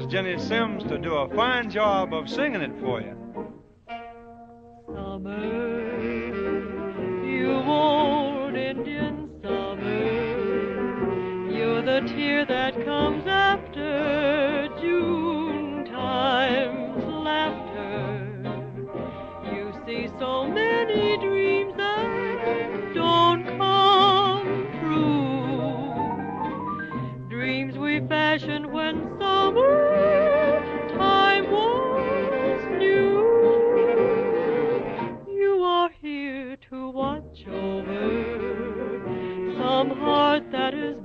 Miss Jenny Sims to do a fine job of singing it for you. Summer, you old Indian summer, you're the tear that comes after June time's laughter. You see so many dreams that don't come true, dreams we fashioned when summer time was new. You are here to watch over some heart that is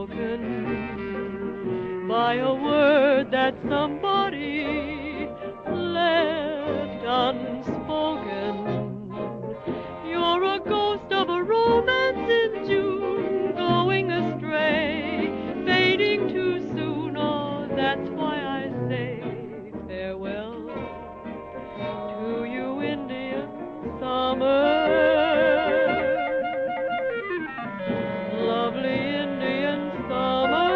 broken by a word that somebody left unspoken. You're a ghost of a romance in June, going astray, fading too soon. Oh, that's why I say farewell to you, Indian summer. Lovely Indian summer.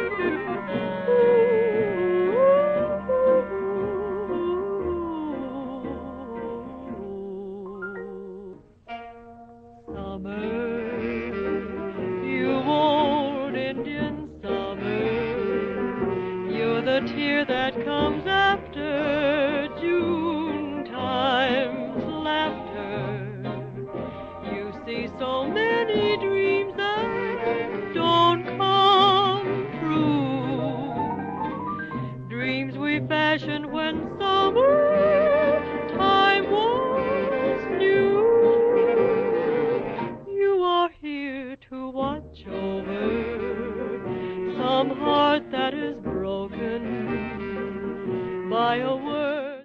Summer, you old Indian summer, you're the tear that comes after June time's laughter. You see so many dreams that don't come true, dreams we fashioned when summer time was new. You are here to watch over some heart that is broken by a word.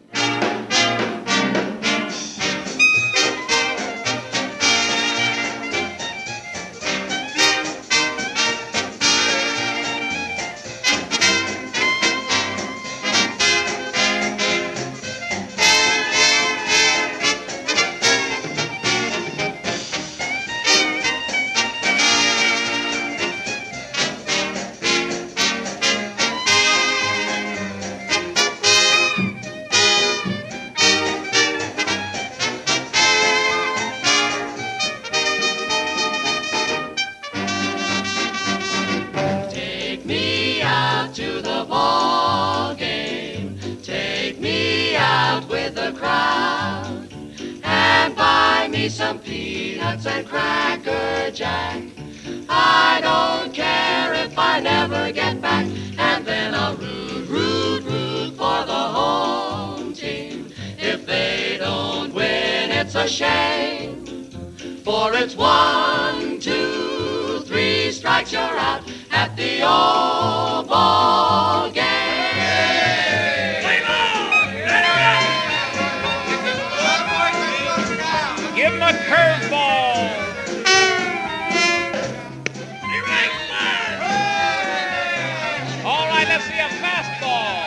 Take me out to the ball game. Take me out with the crowd. And buy me some peanuts and Cracker Jack. I don't care if I never get back. And then I'll root for the home team. If they don't win, it's a shame. For it's 1, 2, 3 strikes, you're out at the old ball game. Give him a curveball. All right, let's see a fastball.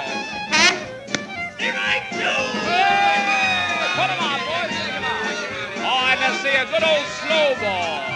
Put him on, boys. All right, let's see a good old slow ball.